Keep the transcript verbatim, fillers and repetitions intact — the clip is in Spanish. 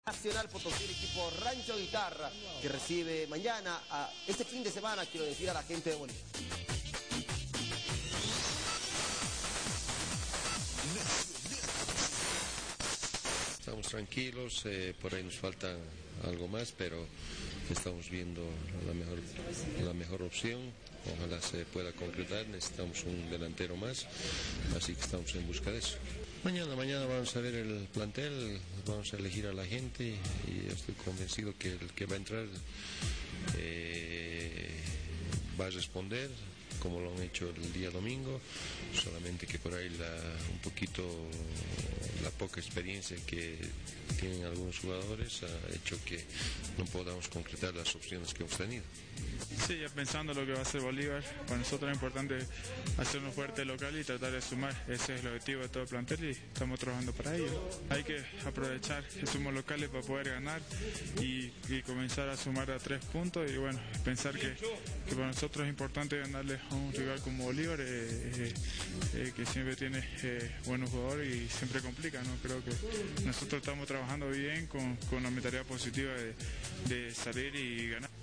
Nacional Potosí, el equipo Rancho Guitarra, que recibe mañana, a este fin de semana, quiero decir, a la gente de Bolívar. Estamos tranquilos, eh, por ahí nos falta algo más, pero estamos viendo la mejor, la mejor opción. Ojalá se pueda concretar, necesitamos un delantero más, así que estamos en busca de eso. Mañana, mañana vamos a ver el plantel, vamos a elegir a la gente y estoy convencido que el que va a entrar eh, va a responder como lo han hecho el día domingo, solamente que por ahí la, un poquito la poca experiencia que tienen algunos jugadores ha hecho que no podamos concretar las opciones que hemos tenido. Sí, ya pensando lo que va a ser Bolívar, para nosotros es importante hacernos fuerte local y tratar de sumar, ese es el objetivo de todo el plantel y estamos trabajando para ello. Hay que aprovechar que somos locales para poder ganar y, y comenzar a sumar a tres puntos y bueno, pensar que, que para nosotros es importante ganarle a un rival como Bolívar, eh, eh, eh, que siempre tiene eh, buenos jugadores y siempre complica, ¿no? Creo que nosotros estamos trabajando bien con, con la mentalidad positiva de, de salir y ganar.